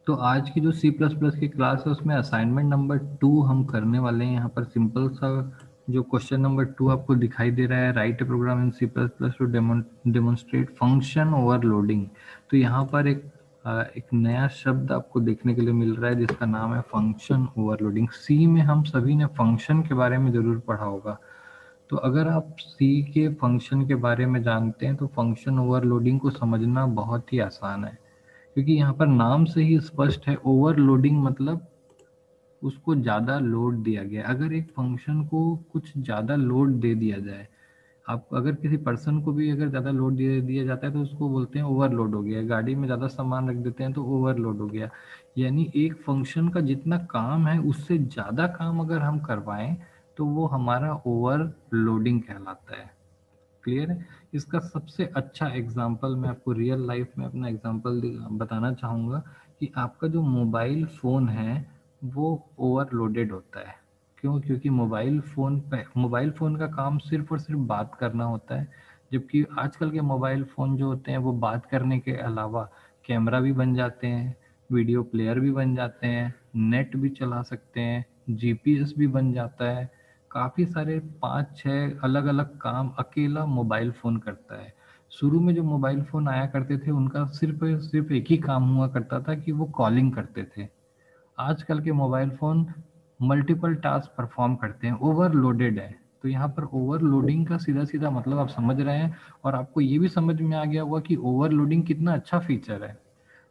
तो आज की जो सी प्लस प्लस की क्लास है उसमें असाइनमेंट नंबर 2 हम करने वाले हैं। यहाँ पर सिंपल सा जो क्वेश्चन नंबर 2 आपको दिखाई दे रहा है, write a program in C plus plus to demonstrate function overloading. तो यहाँ पर एक नया शब्द आपको देखने के लिए मिल रहा है जिसका नाम है फंक्शन ओवरलोडिंग। सी में हम सभी ने फंक्शन के बारे में जरूर पढ़ा होगा। तो अगर आप सी के फंक्शन के बारे में जानते हैं तो फंक्शन ओवरलोडिंग को समझना बहुत ही आसान है, क्योंकि यहाँ पर नाम से ही स्पष्ट है। ओवरलोडिंग मतलब उसको ज़्यादा लोड दिया गया। अगर एक फंक्शन को कुछ ज़्यादा लोड दे दिया जाए, आप अगर किसी पर्सन को भी अगर ज़्यादा लोड दे दिया जाता है तो उसको बोलते हैं ओवरलोड हो गया। गाड़ी में ज़्यादा सामान रख देते हैं तो ओवरलोड हो गया। यानी एक फंक्शन का जितना काम है उससे ज़्यादा काम अगर हम करवाएं तो वो हमारा ओवरलोडिंग कहलाता है। क्लियर है? इसका सबसे अच्छा एग्जाम्पल मैं आपको रियल लाइफ में अपना एग्जाम्पल बताना चाहूँगा कि आपका जो मोबाइल फ़ोन है वो ओवरलोडेड होता है। क्यों? क्योंकि मोबाइल फ़ोन का काम सिर्फ और सिर्फ बात करना होता है, जबकि आजकल के मोबाइल फ़ोन जो होते हैं वो बात करने के अलावा कैमरा भी बन जाते हैं, वीडियो प्लेयर भी बन जाते हैं, नेट भी चला सकते हैं, जीपीएस भी बन जाता है। काफ़ी सारे 5-6 अलग-अलग काम अकेला मोबाइल फ़ोन करता है। शुरू में जो मोबाइल फ़ोन आया करते थे उनका सिर्फ एक ही काम हुआ करता था कि वो कॉलिंग करते थे। आजकल के mobile phone multiple task perform करते हैं, ओवरलोडेड है। तो यहाँ पर ओवरलोडिंग का सीधा-सीधा मतलब आप समझ रहे हैं, और आपको ये भी समझ में आ गया होगा कि ओवरलोडिंग कितना अच्छा फीचर है।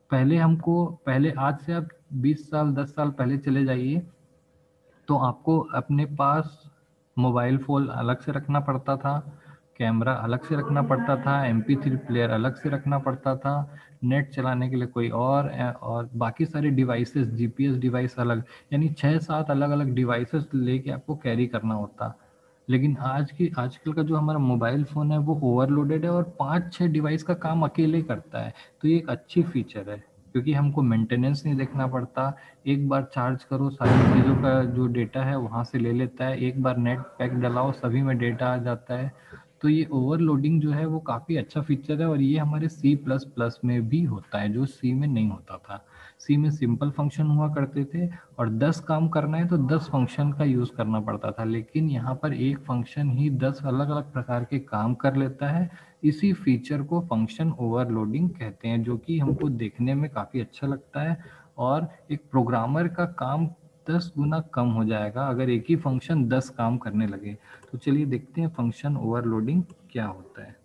पहले आज से आप 20 साल 10 साल पहले चले जाइए तो आपको अपने पास मोबाइल फ़ोन अलग से रखना पड़ता था, कैमरा अलग से रखना पड़ता था, MP3 प्लेयर अलग से रखना पड़ता था, नेट चलाने के लिए कोई और बाकी सारे डिवाइसेस, जीपीएस डिवाइस अलग, यानी 6-7 अलग-अलग डिवाइसेस लेके आपको कैरी करना होता। लेकिन आजकल का जो हमारा मोबाइल फ़ोन है वो ओवरलोडेड है और 5-6 डिवाइस का काम अकेले करता है। तो ये एक अच्छी फीचर है, क्योंकि हमको मेंटेनेंस नहीं देखना पड़ता। एक बार चार्ज करो, सारी चीज़ों का जो डेटा है वहाँ से ले लेता है। एक बार नेट पैक डलाओ, सभी में डेटा आ जाता है। तो ये ओवरलोडिंग जो है वो काफ़ी अच्छा फीचर है, और ये हमारे सी प्लस प्लस में भी होता है जो सी में नहीं होता था। सी में सिंपल फंक्शन हुआ करते थे और 10 काम करना है तो 10 फंक्शन का यूज़ करना पड़ता था, लेकिन यहाँ पर एक फंक्शन ही 10 अलग अलग प्रकार के काम कर लेता है। इसी फीचर को फंक्शन ओवरलोडिंग कहते हैं, जो कि हमको देखने में काफ़ी अच्छा लगता है। और एक प्रोग्रामर का काम 10 गुना कम हो जाएगा अगर एक ही फंक्शन 10 काम करने लगे। तो चलिए देखते हैं फंक्शन ओवरलोडिंग क्या होता है।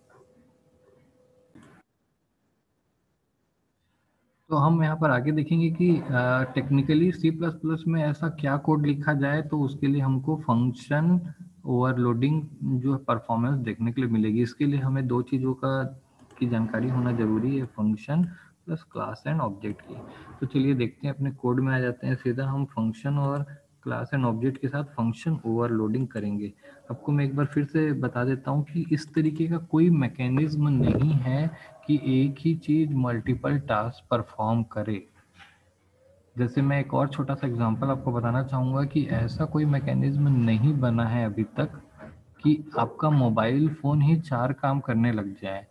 तो हम यहाँ पर आगे देखेंगे कि टेक्निकली सी प्लस प्लस में ऐसा क्या कोड लिखा जाए तो उसके लिए हमको फंक्शन ओवरलोडिंग जो परफॉर्मेंस देखने के लिए मिलेगी। इसके लिए हमें दो चीज़ों का की जानकारी होना जरूरी है, function plus class and object की। तो चलिए देखते हैं, अपने कोड में आ जाते हैं सीधा। हम फंक्शन और क्लास एंड ऑब्जेक्ट के साथ फंक्शन ओवरलोडिंग करेंगे। आपको मैं एक बार फिर से बता देता हूँ कि इस तरीके का कोई मैकेनिज्म नहीं है कि एक ही चीज मल्टीपल टास्क परफॉर्म करे। जैसे मैं एक और छोटा सा एग्जांपल आपको बताना चाहूँगा कि ऐसा कोई मैकेनिज्म नहीं बना है अभी तक कि आपका मोबाइल फ़ोन ही 4 काम करने लग जाए।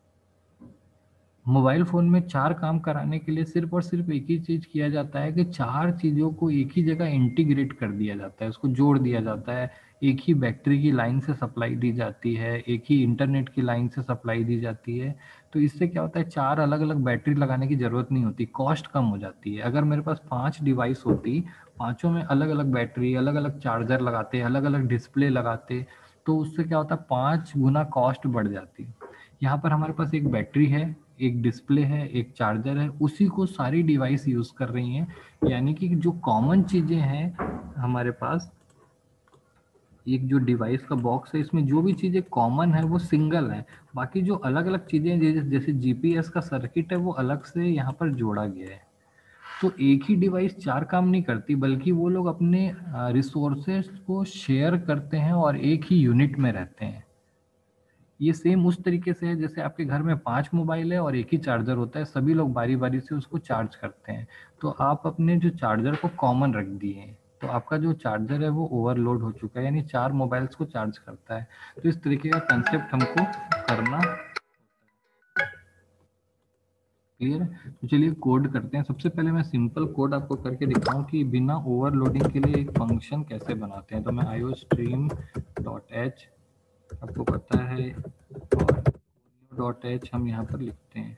मोबाइल फ़ोन में 4 काम कराने के लिए सिर्फ़ और सिर्फ़ एक ही चीज़ किया जाता है कि 4 चीज़ों को एक ही जगह इंटीग्रेट कर दिया जाता है, उसको जोड़ दिया जाता है। एक ही बैटरी की लाइन से सप्लाई दी जाती है, एक ही इंटरनेट की लाइन से सप्लाई दी जाती है। तो इससे क्या होता है, 4 अलग-अलग बैटरी लगाने की ज़रूरत नहीं होती, कॉस्ट कम हो जाती है। अगर मेरे पास 5 डिवाइस होती, पाँचों में अलग-अलग बैटरी, अलग-अलग चार्जर लगाते, अलग-अलग डिस्प्ले लगाते, तो उससे क्या होता है, 5 गुना कॉस्ट बढ़ जाती। यहाँ पर हमारे पास एक बैटरी है, एक डिस्प्ले है, एक चार्जर है, उसी को सारी डिवाइस यूज़ कर रही हैं। यानी कि जो कॉमन चीज़ें हैं हमारे पास, एक जो डिवाइस का बॉक्स है इसमें जो भी चीज़ें कॉमन है वो सिंगल है। बाकी जो अलग अलग चीज़ें जैसे जीपीएस का सर्किट है वो अलग से यहाँ पर जोड़ा गया है। तो एक ही डिवाइस 4 काम नहीं करती, बल्कि वो लोग अपने रिसोर्सेज को शेयर करते हैं और एक ही यूनिट में रहते हैं। ये सेम उस तरीके से है जैसे आपके घर में 5 मोबाइल है और एक ही चार्जर होता है, सभी लोग बारी बारी से उसको चार्ज करते हैं। तो आप अपने जो चार्जर को कॉमन रख दिए हैं, तो आपका जो चार्जर है वो ओवरलोड हो चुका है, यानी 4 मोबाइल्स को चार्ज करता है। तो इस तरीके का कंसेप्ट हमको करना। क्लियर है? तो चलिए कोड करते हैं। सबसे पहले मैं सिंपल कोड आपको करके दिखाऊं कि बिना ओवरलोडिंग के लिए एक फंक्शन कैसे बनाते हैं। तो मैं iostream.h आपको पता है और .h हम यहाँ पर लिखते हैं।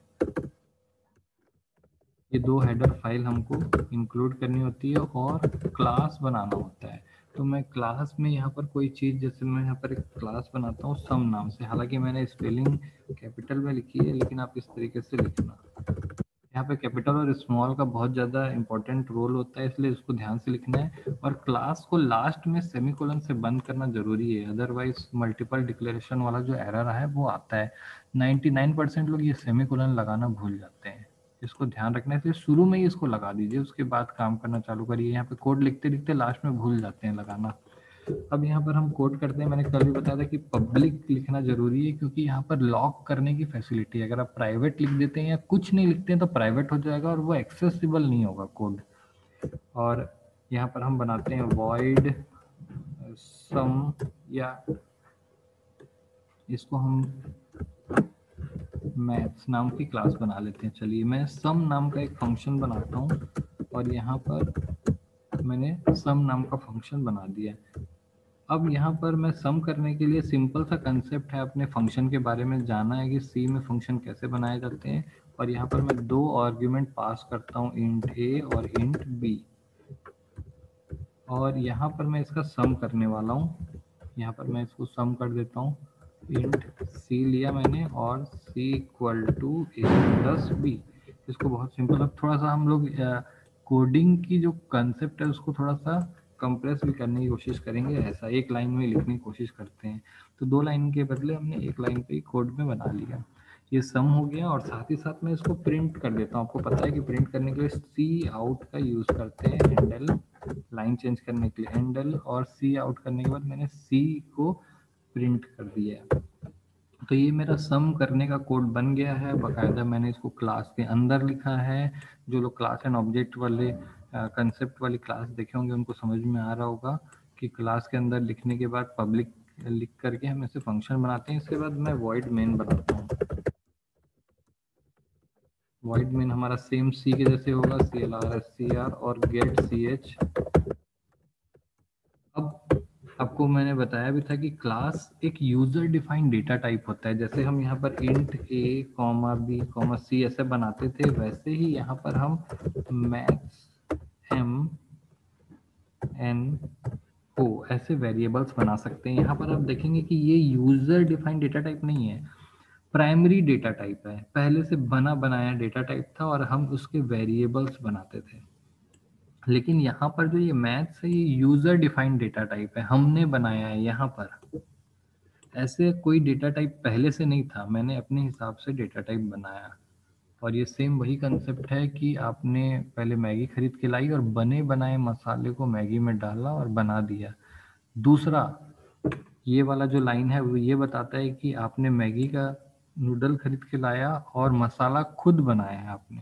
ये दो हेडर फाइल हमको इंक्लूड करनी होती है और क्लास बनाना होता है। तो मैं क्लास में यहाँ पर कोई चीज़, जैसे मैं यहाँ पर एक क्लास बनाता हूँ सम नाम से, हालांकि मैंने स्पेलिंग कैपिटल में लिखी है, लेकिन आप इस तरीके से लिखना। यहाँ पे कैपिटल और स्मॉल का बहुत ज़्यादा इंपॉर्टेंट रोल होता है, इसलिए उसको ध्यान से लिखना है। और क्लास को लास्ट में सेमीकोलन से बंद करना जरूरी है, अदरवाइज मल्टीपल डिक्लेरेशन वाला जो एरर है वो आता है। 99% लोग ये सेमीकोलन लगाना भूल जाते हैं, इसको ध्यान रखना है। इसलिए शुरू में ही इसको लगा दीजिए, उसके बाद काम करना चालू करिए। यहाँ पे कोड लिखते लिखते लास्ट में भूल जाते हैं लगाना। अब यहाँ पर हम कोड करते हैं। मैंने कल भी बताया था कि पब्लिक लिखना जरूरी है, क्योंकि यहाँ पर लॉक करने की फैसिलिटी है। अगर आप प्राइवेट लिख देते हैं या कुछ नहीं लिखते हैं तो प्राइवेट हो जाएगा और वो एक्सेसिबल नहीं होगा कोड। और यहाँ पर हम बनाते हैं void sum, या इसको हम मैथ्स नाम की क्लास बना लेते हैं। चलिए मैं सम नाम का एक फंक्शन बनाता हूँ और यहाँ पर मैंने सम नाम का फंक्शन बना दिया। अब यहाँ पर मैं सम करने के लिए सिंपल सा कंसेप्ट है, अपने फंक्शन के बारे में जाना है कि सी में फंक्शन कैसे बनाए जाते हैं। और यहाँ पर मैं दो आर्ग्यूमेंट पास करता हूँ, इंट ए और इंट बी। और यहाँ पर मैं इसका सम करने वाला हूँ। यहाँ पर मैं इसको सम कर देता हूँ। इंट सी लिया मैंने और C equal to A plus B. इसको बहुत सिंपल, अब थोड़ा सा हम लोग कोडिंग की जो कंसेप्ट है उसको थोड़ा सा कंप्रेस भी करने की कोशिश करेंगे। ऐसा एक लाइन में लिखने की कोशिश करते हैं, तो दो लाइन के बदले हमने एक लाइन पे ही कोड में बना लिया। ये सम हो गया और साथ ही साथ मैं इसको प्रिंट कर देता हूँ। आपको पता है कि प्रिंट करने के लिए सी आउट का यूज करते हैं, हैंडल लाइन चेंज करने के लिए हैंडल, और सी आउट करने के बाद मैंने सी को प्रिंट कर दिया। तो ये मेरा सम करने का कोड बन गया है। बाकायदा मैंने इसको क्लास के अंदर लिखा है। जो लोग क्लास एंड ऑब्जेक्ट वाले कंसेप्ट वाली क्लास देखे होंगे उनको समझ में आ रहा होगा कि क्लास के अंदर लिखने के बाद पब्लिक लिख करके हम ऐसे फंक्शन बनाते हैं। इसके बाद मैं void main बनाता हूँ। void main हमारा सेम सी के जैसे होगा, CLR SCR और get ch। अब आपको मैंने बताया भी था कि क्लास एक यूजर डिफाइंड डेटा टाइप होता है। जैसे हम यहाँ पर int a comma b comma c ऐसे बनाते थे, वैसे ही यहाँ पर हम मैक्स m n o ऐसे वेरिएबल्स बना सकते हैं। यहाँ पर आप देखेंगे कि ये यूजर डिफाइंड डेटा टाइप नहीं है, प्राइमरी डेटा टाइप है। पहले से बना बनाया डेटा टाइप था और हम उसके वेरिएबल्स बनाते थे। लेकिन यहाँ पर जो ये मैथ्स है ये यूजर डिफाइंड डेटा टाइप है, हमने बनाया है। यहाँ पर ऐसे कोई डेटा टाइप पहले से नहीं था, मैंने अपने हिसाब से डेटा टाइप बनाया। और ये सेम वही कंसेप्ट है कि आपने पहले मैगी खरीद के लाई और बने बनाए मसाले को मैगी में डाला और बना दिया। दूसरा, ये वाला जो लाइन है वो ये बताता है कि आपने मैगी का नूडल खरीद के लाया और मसाला खुद बनाया है आपने।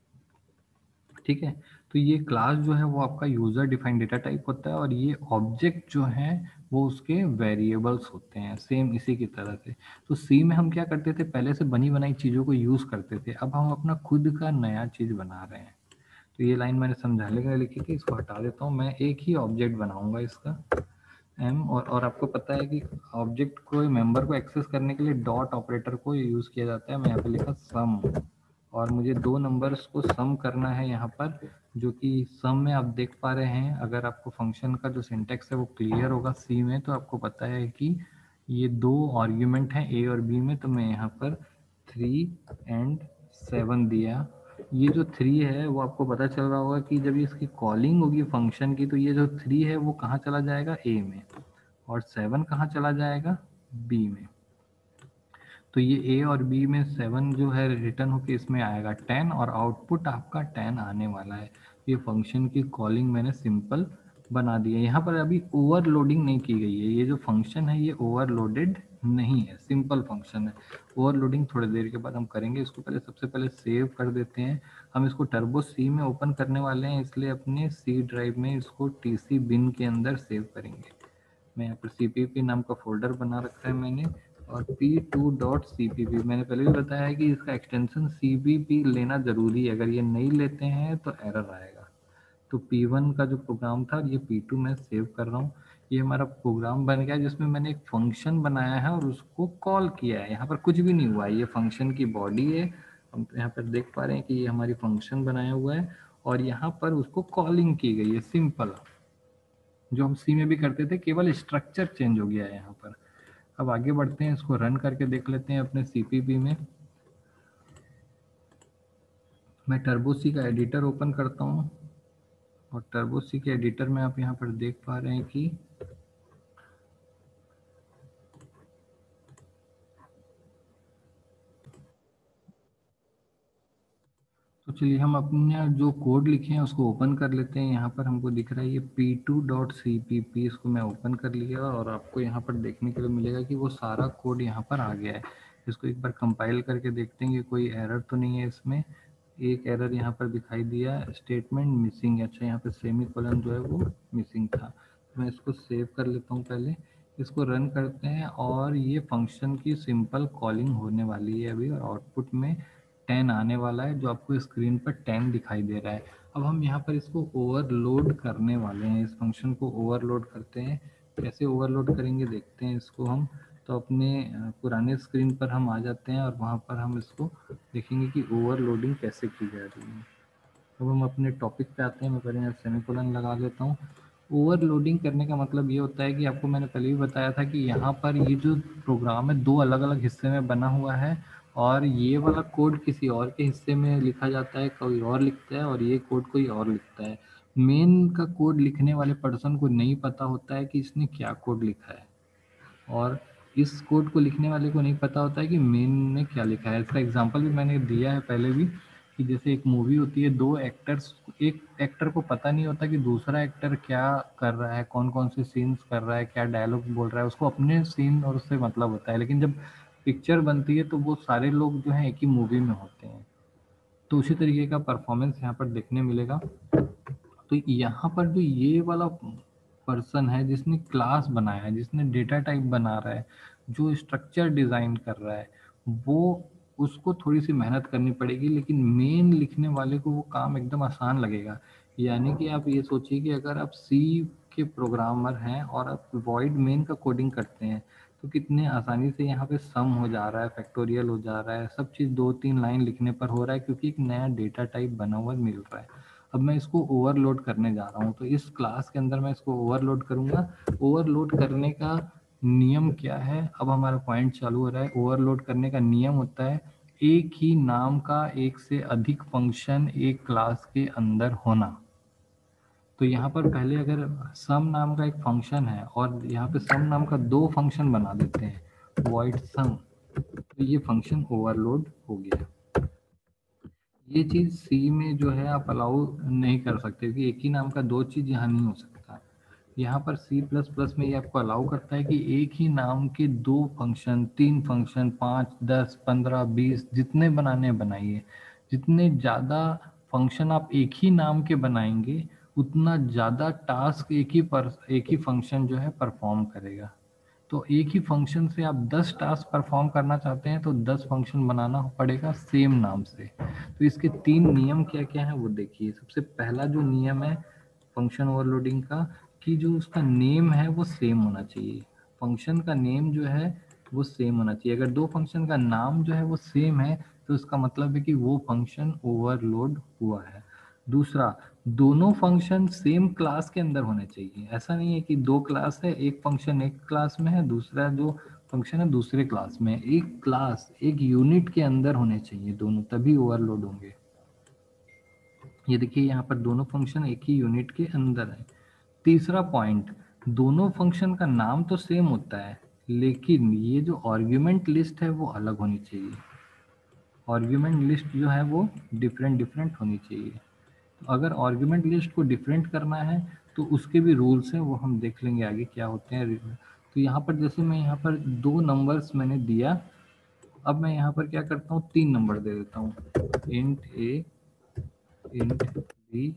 ठीक है, तो ये क्लास जो है वो आपका यूजर डिफाइंड डेटा टाइप होता है और ये ऑब्जेक्ट जो है वो उसके वेरिएबल्स होते हैं, सेम इसी की तरह से। तो सी में हम क्या करते थे, पहले से बनी बनाई चीज़ों को यूज करते थे, अब हम अपना खुद का नया चीज़ बना रहे हैं। तो ये लाइन मैंने समझाने के लिए लिखी थी, इसको हटा देता हूँ। मैं एक ही ऑब्जेक्ट बनाऊंगा इसका एम, और आपको पता है कि ऑब्जेक्ट को मेंबर को एक्सेस करने के लिए डॉट ऑपरेटर को यूज किया जाता है। मैं यहाँ पे लिखा सम, और मुझे दो नंबर्स को सम करना है यहाँ पर, जो कि सम में आप देख पा रहे हैं। अगर आपको फंक्शन का जो सिंटेक्स है वो क्लियर होगा सी में, तो आपको पता है कि ये दो आर्ग्यूमेंट हैं ए और बी में। तो मैं यहाँ पर 3 एंड 7 दिया। ये जो 3 है वो आपको पता चल रहा होगा कि जब इसकी कॉलिंग होगी फंक्शन की, तो ये जो 3 है वो कहाँ चला जाएगा, ए में, और 7 कहाँ चला जाएगा, बी में। तो ये ए और बी में 7 जो है रिटर्न होके इसमें आएगा 10, और आउटपुट आपका 10 आने वाला है। ये फंक्शन की कॉलिंग मैंने सिंपल बना दी है। यहाँ पर अभी ओवरलोडिंग नहीं की गई है। ये जो फंक्शन है ये ओवरलोडेड नहीं है, सिंपल फंक्शन है। ओवरलोडिंग थोड़ी देर के बाद हम करेंगे। इसको पहले सबसे पहले सेव कर देते हैं। हम इसको टर्बो सी में ओपन करने वाले हैं, इसलिए अपने सी ड्राइव में इसको टीसी बिन के अंदर सेव करेंगे। मैं यहाँ पर CPP नाम का फोल्डर बना रखा है मैंने, और p2.cpp मैंने पहले भी बताया है कि इसका एक्सटेंशन cpp लेना जरूरी है, अगर ये नहीं लेते हैं तो एरर आएगा। तो p1 का जो प्रोग्राम था ये p2 में सेव कर रहा हूँ। ये हमारा प्रोग्राम बन गया जिसमें मैंने एक फंक्शन बनाया है और उसको कॉल किया है। यहाँ पर कुछ भी नहीं हुआ है, ये फंक्शन की बॉडी है। हम यहाँ पर देख पा रहे हैं कि ये हमारी फंक्शन बनाया हुआ है और यहाँ पर उसको कॉलिंग की गई है। सिंपल, जो हम सी में भी करते थे, केवल स्ट्रक्चर चेंज हो गया है यहाँ पर। अब आगे बढ़ते हैं, इसको रन करके देख लेते हैं अपने सीपीपी में। मैं टर्बो सी का एडिटर ओपन करता हूँ और टर्बो सी के एडिटर में आप यहाँ पर देख पा रहे हैं कि तो चलिए हम अपने जो कोड लिखे हैं उसको ओपन कर लेते हैं। यहाँ पर हमको दिख रहा है ये p2.cpp, इसको मैं ओपन कर लिया और आपको यहाँ पर देखने के लिए मिलेगा कि वो सारा कोड यहाँ पर आ गया है। इसको एक बार कंपाइल करके देखते हैं कि कोई एरर तो नहीं है इसमें। एक एरर यहाँ पर दिखाई दिया, स्टेटमेंट मिसिंग। अच्छा, यहाँ पर सेमी कोलन जो है वो मिसिंग था। मैं इसको सेव कर लेता हूँ पहले, इसको रन करते हैं और ये फंक्शन की सिंपल कॉलिंग होने वाली है अभी, और आउटपुट में 10 आने वाला है, जो आपको स्क्रीन पर 10 दिखाई दे रहा है। अब हम यहाँ पर इसको ओवरलोड करने वाले हैं, इस फंक्शन को ओवरलोड करते हैं। कैसे ओवरलोड करेंगे देखते हैं इसको हम। तो अपने पुराने स्क्रीन पर हम आ जाते हैं और वहाँ पर हम इसको देखेंगे कि ओवरलोडिंग कैसे की जा रही है। अब हम अपने टॉपिक पे आते हैं। मैं पहले यहाँ सेमीकोलन लगा लेता हूँ। ओवरलोडिंग करने का मतलब ये होता है कि आपको मैंने पहले भी बताया था कि यहाँ पर ये जो प्रोग्राम है दो अलग अलग हिस्से में बना हुआ है, और ये वाला कोड किसी और के हिस्से में लिखा जाता है, कोई और लिखता है, और ये कोड कोई और लिखता है। मेन का कोड लिखने वाले पर्सन को नहीं पता होता है कि इसने क्या कोड लिखा है, और इस कोड को लिखने वाले को नहीं पता होता है कि मेन ने क्या लिखा है। इसका एग्जांपल भी मैंने दिया है पहले भी, कि जैसे एक मूवी होती है, दो एक्टर्स, एक एक्टर को पता नहीं होता कि दूसरा एक्टर क्या कर रहा है, कौन कौन से सीन्स कर रहा है, क्या डायलॉग बोल रहा है, उसको अपने सीन और उससे मतलब होता है। लेकिन जब पिक्चर बनती है तो वो सारे लोग जो हैं एक ही मूवी में होते हैं। तो उसी तरीके का परफॉर्मेंस यहाँ पर देखने मिलेगा। तो यहाँ पर जो ये वाला पर्सन है जिसने क्लास बनाया है, जिसने डेटा टाइप बना रहा है, जो स्ट्रक्चर डिजाइन कर रहा है, वो उसको थोड़ी सी मेहनत करनी पड़ेगी, लेकिन मेन लिखने वाले को वो काम एकदम आसान लगेगा। यानी कि आप ये सोचिए कि अगर आप सी के प्रोग्रामर हैं और आप वॉइड मेन का कोडिंग करते हैं, तो कितने आसानी से यहाँ पे सम हो जा रहा है, फैक्टोरियल हो जा रहा है, सब चीज़ 2-3 लाइन लिखने पर हो रहा है, क्योंकि एक नया डेटा टाइप बना हुआ मिल रहा है। अब मैं इसको ओवरलोड करने जा रहा हूँ, तो इस क्लास के अंदर मैं इसको ओवरलोड करूंगा। ओवरलोड करने का नियम क्या है, अब हमारा पॉइंट चालू हो रहा है। ओवरलोड करने का नियम होता है एक ही नाम का एक से अधिक फंक्शन एक क्लास के अंदर होना। तो यहाँ पर पहले अगर सम नाम का एक फंक्शन है और यहाँ पे सम नाम का दो फंक्शन बना देते हैं, वॉइड सम, तो ये फंक्शन ओवरलोड हो गया। ये चीज सी में जो है आप अलाउ नहीं कर सकते, क्योंकि एक ही नाम का दो चीज यहाँ नहीं हो सकता। यहाँ पर सी प्लस प्लस में ये आपको अलाउ करता है कि एक ही नाम के दो फंक्शन, तीन फंक्शन, 5, 10, 15, 20 जितने बनाने बनाइए। जितने ज़्यादा फंक्शन आप एक ही नाम के बनाएंगे, उतना ज़्यादा टास्क एक ही फंक्शन जो है परफॉर्म करेगा। तो एक ही फंक्शन से आप 10 टास्क परफॉर्म करना चाहते हैं तो 10 फंक्शन बनाना पड़ेगा सेम नाम से। तो इसके 3 नियम क्या क्या है वो देखिए। सबसे पहला जो नियम है फंक्शन ओवरलोडिंग का, कि जो उसका नेम है वो सेम होना चाहिए। फंक्शन का नेम जो है वो सेम होना चाहिए। अगर दो फंक्शन का नाम जो है वो सेम है तो इसका मतलब है कि वो फंक्शन ओवरलोड हुआ है। दूसरा, दोनों फंक्शन सेम क्लास के अंदर होने चाहिए। ऐसा नहीं है कि दो क्लास है, एक फंक्शन एक क्लास में है, दूसरा जो फंक्शन है दूसरे क्लास में है। एक क्लास एक यूनिट के अंदर होने चाहिए दोनों, तभी ओवरलोड होंगे। ये देखिए यहाँ पर दोनों फंक्शन एक ही यूनिट के अंदर है। तीसरा पॉइंट, दोनों फंक्शन का नाम तो सेम होता है, लेकिन ये जो आर्ग्यूमेंट लिस्ट है वो अलग होनी चाहिए। आर्ग्यूमेंट लिस्ट जो है वो डिफरेंट डिफरेंट होनी चाहिए। तो अगर आर्ग्यूमेंट लिस्ट को डिफरेंट करना है तो उसके भी रूल्स हैं, वो हम देख लेंगे आगे क्या होते हैं। तो यहाँ पर जैसे मैं यहाँ पर दो नंबर्स मैंने दिया, अब मैं यहाँ पर क्या करता हूँ, 3 नंबर दे देता हूँ, int A, int B,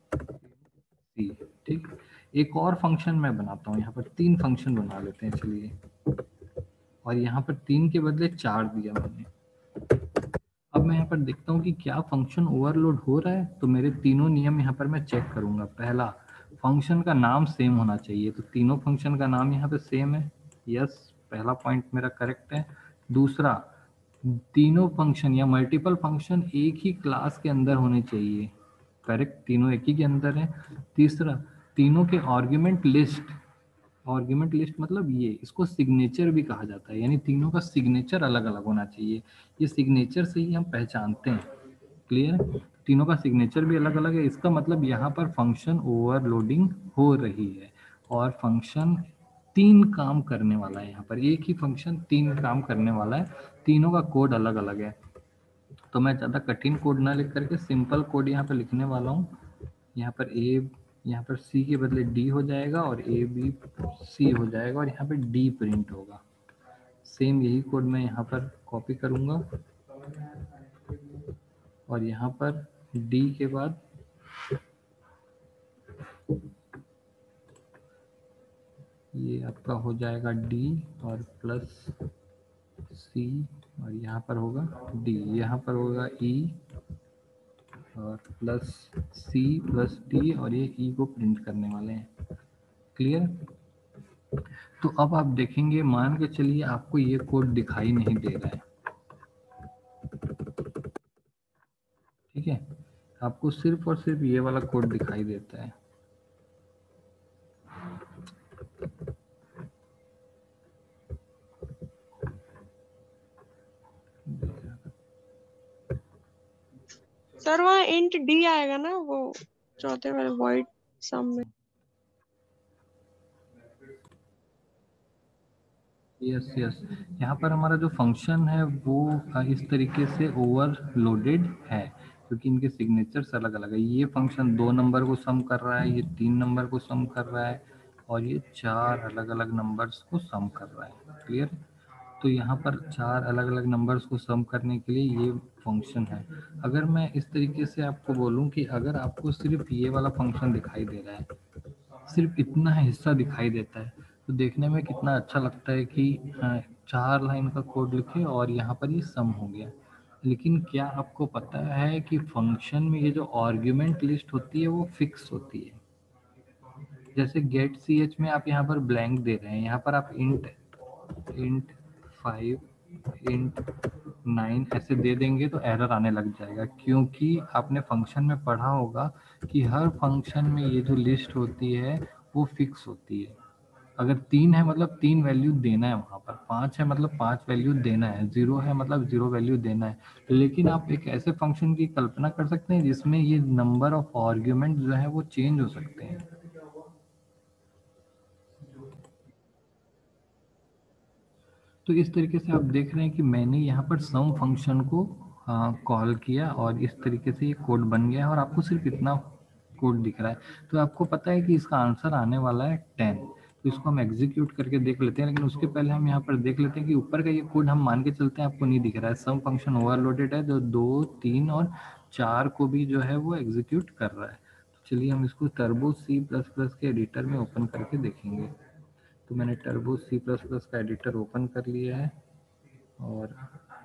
C. ठीक, एक और फंक्शन मैं बनाता हूँ, यहाँ पर 3 फंक्शन बना लेते हैं। चलिए और यहाँ पर 3 के बदले 4 दिया मैंने। अब मैं यहाँ पर देखता हूँ कि क्या फंक्शन ओवरलोड हो रहा है, तो मेरे तीनों नियम यहाँ पर मैं चेक करूंगा। पहला, फंक्शन का नाम सेम होना चाहिए, तो तीनों फंक्शन का नाम यहाँ पे सेम है, यस, पहला पॉइंट मेरा करेक्ट है। दूसरा, तीनों फंक्शन या मल्टीपल फंक्शन एक ही क्लास के अंदर होने चाहिए, करेक्ट, तीनों एक ही के अंदर है। तीसरा, तीनों के आर्ग्यूमेंट लिस्ट, आर्ग्यूमेंट लिस्ट मतलब ये, इसको सिग्नेचर भी कहा जाता है, यानी तीनों का सिग्नेचर अलग अलग होना चाहिए, ये सिग्नेचर से ही हम पहचानते हैं, क्लियर। तीनों का सिग्नेचर भी अलग अलग है, इसका मतलब यहाँ पर फंक्शन ओवरलोडिंग हो रही है और फंक्शन 3 काम करने वाला है। यहाँ पर एक ही फंक्शन 3 काम करने वाला है, तीनों का कोड अलग अलग है। तो मैं ज़्यादा कठिन कोड ना लिख करके सिंपल कोड यहाँ पर लिखने वाला हूँ। यहाँ पर ए, यहाँ पर सी के बदले डी हो जाएगा और ए बी सी हो जाएगा और यहाँ पर डी प्रिंट होगा। सेम यही कोड मैं यहाँ पर कॉपी करूँगा और यहाँ पर डी के बाद ये आपका हो जाएगा डी और प्लस सी और यहाँ पर होगा डी, यहाँ पर होगा ई और प्लस सी प्लस डी और ये ई को प्रिंट करने वाले हैं, क्लियर। तो अब आप देखेंगे, मान के चलिए आपको ये कोड दिखाई नहीं दे रहा है, ठीक है, आपको सिर्फ और सिर्फ ये वाला कोड दिखाई देता है। सर वहाँ इंट डी आएगा ना, वो चौथे वाले वॉइड सम में। यस यस, यहाँ पर हमारा जो फंक्शन है वो इस तरीके से ओवरलोडेड है क्योंकि इनके सिग्नेचर्स अलग अलग है। ये फंक्शन 2 नंबर को सम कर रहा है, ये 3 नंबर को सम कर रहा है और ये 4 अलग अलग नंबर्स को सम कर रहा है, क्लियर। तो यहाँ पर 4 अलग अलग नंबर्स को सम करने के लिए ये फंक्शन है। अगर मैं इस तरीके से आपको बोलूँ कि अगर आपको सिर्फ ये वाला फंक्शन दिखाई दे रहा है, सिर्फ इतना हिस्सा दिखाई देता है, तो देखने में कितना अच्छा लगता है कि 4 लाइन का कोड लिखे और यहाँ पर ये सम हो गया। लेकिन क्या आपको पता है कि फंक्शन में ये जो आर्ग्यूमेंट लिस्ट होती है वो फिक्स होती है। जैसे गेट सी एच में आप यहाँ पर ब्लैंक दे रहे हैं, यहाँ पर आप इंट इंट 5 इंट 9 ऐसे दे देंगे तो एरर आने लग जाएगा, क्योंकि आपने फंक्शन में पढ़ा होगा कि हर फंक्शन में ये जो लिस्ट होती है वो फिक्स होती है। अगर 3 है मतलब 3 वैल्यू देना है, वहाँ पर 5 है मतलब 5 वैल्यू देना है, 0 है मतलब 0 वैल्यू देना है। लेकिन आप एक ऐसे फंक्शन की कल्पना कर सकते हैं जिसमें ये नंबर ऑफ आर्ग्यूमेंट जो है वो चेंज हो सकते हैं। तो इस तरीके से आप देख रहे हैं कि मैंने यहाँ पर सम फंक्शन को कॉल किया और इस तरीके से ये कोड बन गया है और आपको सिर्फ इतना कोड दिख रहा है। तो आपको पता है कि इसका आंसर आने वाला है 10। तो इसको हम एग्जीक्यूट करके देख लेते हैं, लेकिन उसके पहले हम यहाँ पर देख लेते हैं कि ऊपर का ये कोड हम मान के चलते हैं आपको नहीं दिख रहा है। सम फंक्शन ओवरलोडेड है जो 2, 3 और 4 को भी जो है वो एग्जीक्यूट कर रहा है। तो चलिए हम इसको टर्बो C++ के एडिटर में ओपन करके देखेंगे। तो मैंने टर्बो C++ का एडिटर ओपन कर लिया है और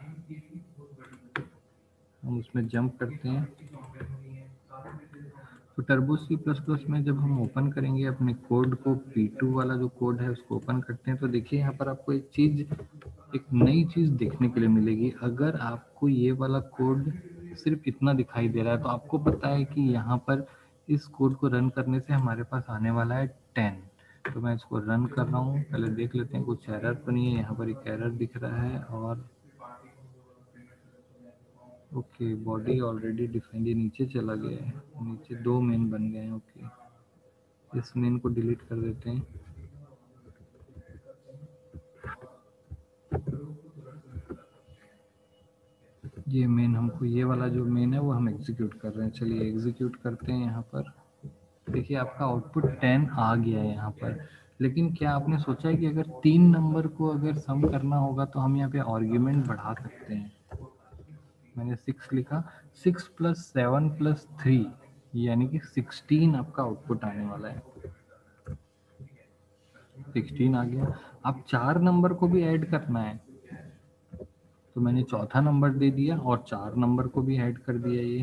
हम उसमें जंप करते हैं। तो टर्बो C++ में जब हम ओपन करेंगे अपने कोड को, P2 वाला जो कोड है उसको ओपन करते हैं, तो देखिए यहाँ पर आपको एक नई चीज़ देखने के लिए मिलेगी। अगर आपको ये वाला कोड सिर्फ इतना दिखाई दे रहा है तो आपको पता है कि यहाँ पर इस कोड को रन करने से हमारे पास आने वाला है 10। तो मैं इसको रन कर रहा हूँ, पहले देख लेते हैं कुछ एरर तो नहीं है। यहाँ पर एक एरर दिख रहा है और ओके, बॉडी ऑलरेडी डिफाइंड, ये नीचे चला गया है, नीचे 2 मेन बन गए हैं। ओके, इस मेन को डिलीट कर देते हैं। ये मेन हमको, ये वाला जो मेन है वो हम एग्जीक्यूट कर रहे हैं। चलिए एग्जीक्यूट करते हैं। यहाँ पर देखिए आपका आउटपुट 10 आ गया है यहाँ पर। लेकिन क्या आपने सोचा है कि अगर 3 नंबर को अगर सम करना होगा तो हम यहाँ पे आर्ग्यूमेंट बढ़ा सकते हैं। मैंने 6 लिखा, 6 + 7 + 3 यानी कि 16 आपका आउटपुट आने वाला है। 16 आ गया। अब 4 नंबर को भी ऐड करना है, तो मैंने चौथा नंबर दे दिया और 4 नंबर को भी ऐड कर दिया, ये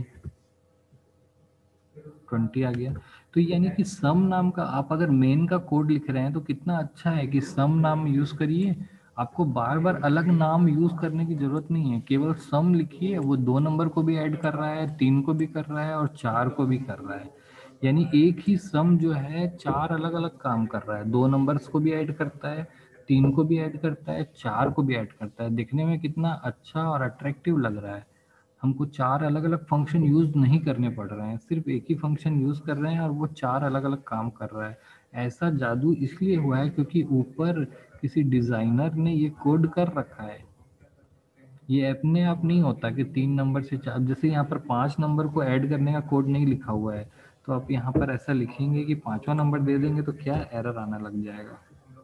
20 आ गया। तो यानी कि सम नाम का आप अगर मेन का कोड लिख रहे हैं तो कितना अच्छा है कि सम नाम यूज करिए, आपको बार बार अलग नाम यूज करने की जरूरत नहीं है, केवल सम लिखिए, वो 2 नंबर को भी ऐड कर रहा है, 3 को भी कर रहा है और 4 को भी कर रहा है। यानी एक ही सम जो है 4 अलग अलग काम कर रहा है, 2 नंबर्स को भी ऐड करता है, 3 को भी ऐड करता है, 4 को भी ऐड करता है। दिखने में कितना अच्छा और अट्रैक्टिव लग रहा है। हमको 4 अलग अलग फंक्शन यूज नहीं करने पड़ रहे हैं, सिर्फ एक ही फंक्शन यूज कर रहे हैं और वो 4 अलग अलग काम कर रहा है। ऐसा जादू इसलिए हुआ है क्योंकि ऊपर किसी डिजाइनर ने ये कोड कर रखा है। ये अपने आप नहीं होता कि 3 नंबर से 4, जैसे यहाँ पर 5 नंबर को ऐड करने का कोड नहीं लिखा हुआ है, तो आप यहाँ पर ऐसा लिखेंगे कि 5वां नंबर दे देंगे तो क्या एरर आना लग जाएगा।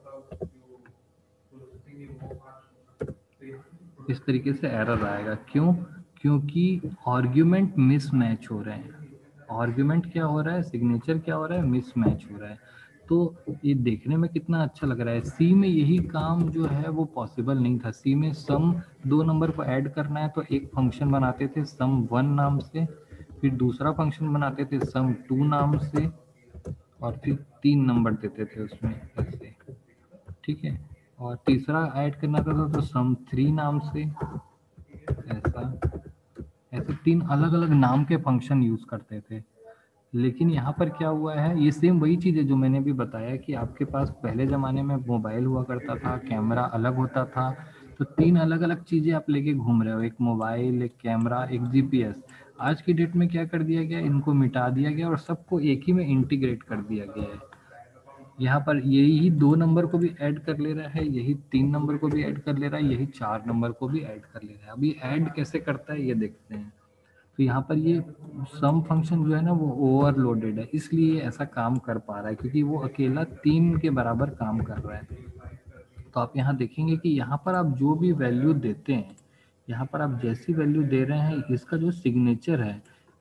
इस तरीके से एरर आएगा। क्यों? क्योंकि आर्ग्यूमेंट मिसमैच हो रहे हैं। आर्ग्यूमेंट क्या हो रहा है, सिग्नेचर क्या हो रहा है, मिसमैच हो रहा है। तो ये देखने में कितना अच्छा लग रहा है। सी में यही काम जो है वो पॉसिबल नहीं था। सी में सम 2 नंबर को ऐड करना है तो एक फंक्शन बनाते थे सम 1 नाम से, फिर दूसरा फंक्शन बनाते थे सम 2 नाम से, और फिर 3 नंबर देते थे उसमें ऐसे, ठीक है। और तीसरा ऐड करना था तो सम 3 नाम से, ऐसा, ऐसे 3 अलग अलग नाम के फंक्शन यूज करते थे। लेकिन यहाँ पर क्या हुआ है, ये सेम वही चीज़ है जो मैंने भी बताया कि आपके पास पहले ज़माने में मोबाइल हुआ करता था, कैमरा अलग होता था, तो 3 अलग अलग चीज़ें आप लेके घूम रहे हो, एक मोबाइल, एक कैमरा, एक जीपीएस। आज की डेट में क्या कर दिया गया, इनको मिटा दिया गया और सबको एक ही में इंटीग्रेट कर दिया गया है। यहाँ पर यही 2 नंबर को भी ऐड कर ले रहा है, यही 3 नंबर को भी ऐड कर ले रहा है, यही 4 नंबर को भी ऐड कर ले रहा है। अभी ऐड कैसे करता है ये देखते हैं। तो यहाँ पर ये सम फंक्शन जो है ना वो ओवरलोडेड है, इसलिए ऐसा काम कर पा रहा है क्योंकि वो अकेला 3 के बराबर काम कर रहा है। तो आप यहाँ देखेंगे कि यहाँ पर आप जो भी वैल्यू देते हैं, यहाँ पर आप जैसी वैल्यू दे रहे हैं, इसका जो सिग्नेचर है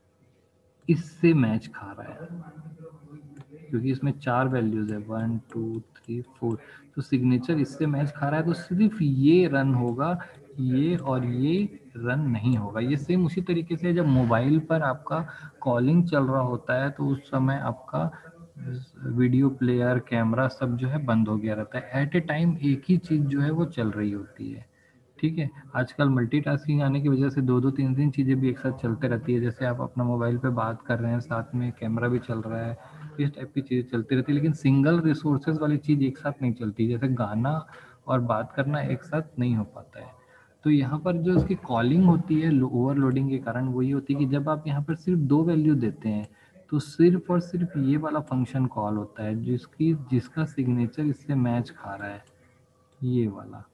इससे मैच खा रहा है, क्योंकि इसमें 4 वैल्यूज है 1 2 3 4, तो सिग्नेचर इससे मैच खा रहा है, तो सिर्फ ये रन होगा, ये और ये रन नहीं होगा। ये सेम उसी तरीके से जब मोबाइल पर आपका कॉलिंग चल रहा होता है तो उस समय आपका वीडियो प्लेयर, कैमरा सब जो है बंद हो गया रहता है। एट ए टाइम एक ही चीज जो है वो चल रही होती है, ठीक है। आजकल मल्टीटास्किंग आने की वजह से 2-2 3-3 चीज़ें भी एक साथ चलते रहती है। जैसे आप अपना मोबाइल पे बात कर रहे हैं, साथ में कैमरा भी चल रहा है, इस टाइप की चीज़ें चलती रहती है। लेकिन सिंगल रिसोर्सेज वाली चीज़ एक साथ नहीं चलती, जैसे गाना और बात करना एक साथ नहीं हो पाता है। तो यहाँ पर जो इसकी कॉलिंग होती है ओवरलोडिंग के कारण, वही होती है कि जब आप यहाँ पर सिर्फ 2 वैल्यू देते हैं तो सिर्फ और सिर्फ ये वाला फंक्शन कॉल होता है जिसका सिग्नेचर इससे मैच खा रहा है, ये वाला।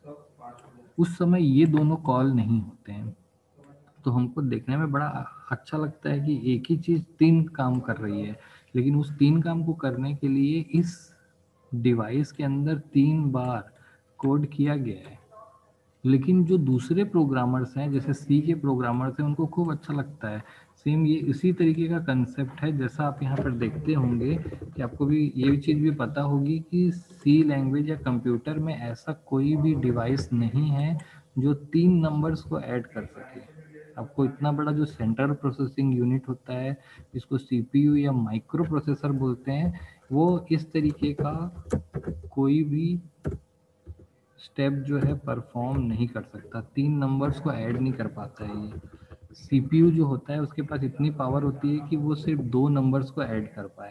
उस समय ये दोनों कॉल नहीं होते हैं। तो हमको देखने में बड़ा अच्छा लगता है कि एक ही चीज 3 काम कर रही है, लेकिन उस 3 काम को करने के लिए इस डिवाइस के अंदर 3 बार कोड किया गया है। लेकिन जो दूसरे प्रोग्रामर्स हैं, जैसे सी के प्रोग्रामर्स हैं, उनको खूब अच्छा लगता है। सेम ये इसी तरीके का कंसेप्ट है, जैसा आप यहाँ पर देखते होंगे कि आपको भी ये चीज़ भी पता होगी कि सी लैंग्वेज या कंप्यूटर में ऐसा कोई भी डिवाइस नहीं है जो 3 नंबर्स को ऐड कर सके। आपको इतना बड़ा जो सेंट्रल प्रोसेसिंग यूनिट होता है, जिसको सीपीयू या माइक्रो प्रोसेसर बोलते हैं, वो इस तरीके का कोई भी स्टेप जो है परफॉर्म नहीं कर सकता, 3 नंबर्स को ऐड नहीं कर पाता है। ये सीपीयू जो होता है उसके पास इतनी पावर होती है कि वो सिर्फ 2 नंबर्स को ऐड कर पाए,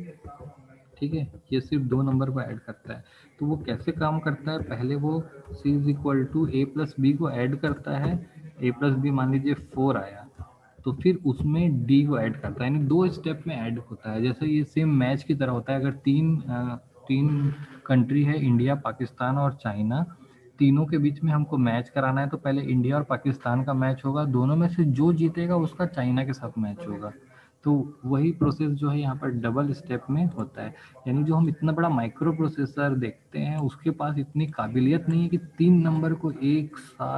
ठीक है। ये सिर्फ 2 नंबर को ऐड करता है। तो वो कैसे काम करता है, पहले वो c is equal to A plus B को ऐड करता है, ए प्लस बी मान लीजिए 4 आया, तो फिर उसमें डी को ऐड करता है, यानी 2 स्टेप में ऐड होता है। जैसे ये सेम मैच की तरह होता है। अगर तीन कंट्री है, इंडिया, पाकिस्तान और चाइना, तीनों के बीच में हमको मैच कराना है तो पहले इंडिया और पाकिस्तान का मैच होगा, दोनों में से जो जीतेगा उसका चाइना के साथ मैच होगा। तो वही प्रोसेस जो है यहाँ पर डबल स्टेप में होता है। यानी जो हम इतना बड़ा माइक्रो प्रोसेसर देखते हैं उसके पास इतनी काबिलियत नहीं है कि 3 नंबर को एक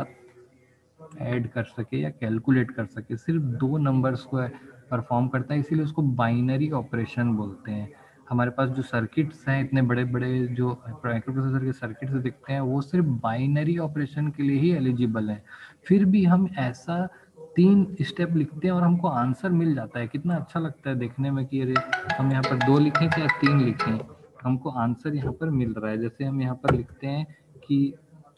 साथ ऐड कर सके या कैलकुलेट कर सके, सिर्फ 2 नंबर्स को परफॉर्म करता है, इसीलिए उसको बाइनरी ऑपरेशन बोलते हैं। हमारे पास जो सर्किट्स हैं, इतने बड़े बड़े जो माइक्रो प्रोसेसर के सर्किट्स दिखते हैं, वो सिर्फ बाइनरी ऑपरेशन के लिए ही एलिजिबल हैं। फिर भी हम ऐसा 3 स्टेप लिखते हैं और हमको आंसर मिल जाता है। कितना अच्छा लगता है देखने में कि अरे हम यहाँ पर 2 लिखें या 3 लिखें, हमको आंसर यहाँ पर मिल रहा है। जैसे हम यहाँ पर लिखते हैं कि,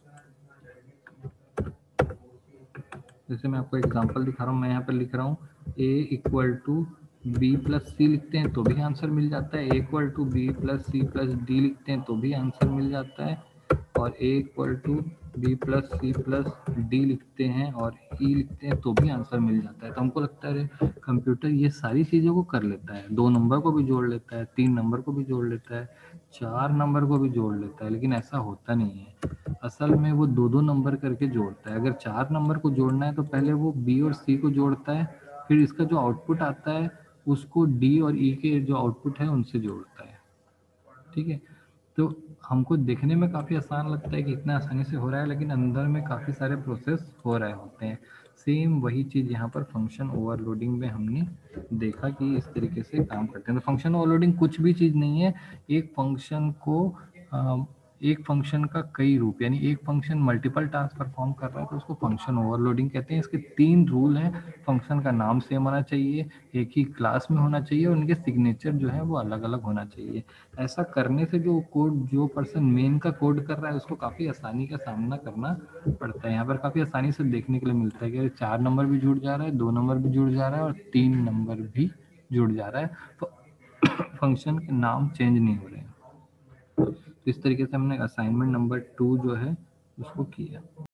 जैसे मैं आपको एग्जांपल दिखा रहा हूँ, मैं यहाँ पर लिख रहा हूँ a equal to B plus C, लिखते हैं तो भी आंसर मिल जाता है। a equal to B plus C plus D लिखते हैं तो भी आंसर मिल जाता है। और a equal to B plus C plus D लिखते हैं और e लिखते हैं तो भी आंसर मिल जाता है। तो हमको लगता है कंप्यूटर ये सारी चीज़ों को कर लेता है, 2 नंबर को भी जोड़ लेता है, 3 नंबर को भी जोड़ लेता है, 4 नंबर को भी जोड़ लेता है, लेकिन ऐसा होता नहीं है। असल में वो 2-2 नंबर करके जोड़ता है। अगर 4 नंबर को जोड़ना है तो पहले वो बी और सी को जोड़ता है, फिर इसका जो आउटपुट आता है उसको डी और ई के जो आउटपुट है उनसे जोड़ता है। ठीक है, तो हमको देखने में काफ़ी आसान लगता है कि इतना आसानी से हो रहा है, लेकिन अंदर में काफ़ी सारे प्रोसेस हो रहे होते हैं। सेम वही चीज़ यहाँ पर फंक्शन ओवरलोडिंग में हमने देखा कि इस तरीके से काम करते हैं। तो फंक्शन ओवरलोडिंग कुछ भी चीज़ नहीं है, एक फंक्शन को एक फंक्शन का कई रूप, यानी एक फंक्शन मल्टीपल टास्क परफॉर्म कर रहा है तो उसको फंक्शन ओवरलोडिंग कहते हैं। इसके 3 रूल हैं। फंक्शन का नाम सेम होना चाहिए, एक ही क्लास में होना चाहिए और उनके सिग्नेचर जो है वो अलग अलग होना चाहिए। ऐसा करने से जो कोड, जो पर्सन मेन का कोड कर रहा है उसको काफ़ी आसानी का सामना करना पड़ता है। यहाँ पर काफ़ी आसानी से देखने के लिए मिलता है कि 4 नंबर भी जुड़ जा रहा है, 2 नंबर भी जुड़ जा रहा है और 3 नंबर भी जुड़ जा रहा है, तो फंक्शन के नाम चेंज नहीं हो रहे हैं। तो इस तरीके से हमने असाइनमेंट नंबर 2 जो है उसको किया।